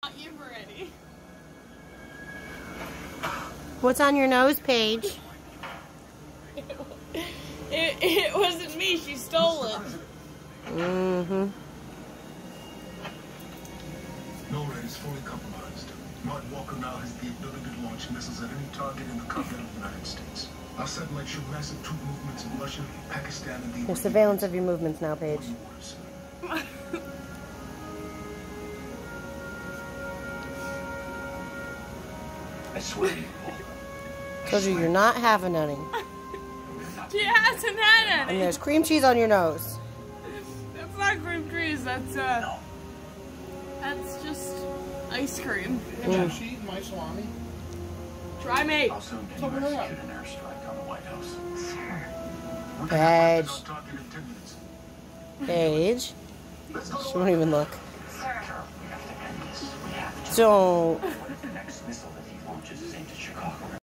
You ready? What's on your nose, Paige? It wasn't me. She stole it. Mm-hmm. NORAD is fully compromised. Mark Walker now has the ability to launch missiles at any target in the continental United States. Our satellites show massive troop movements in Russia, Pakistan, and the There's surveillance of your movements now, Paige. I swear. Told you you're not having any. She hasn't had And any. there's cream cheese on your nose. That's not cream cheese. That's just ice cream. Can she eat my salami? Try me. How soon can you execute an airstrike on the White House? Sir. Paige. Paige. She won't even look. Sir. We have to end this. We have to. Don't.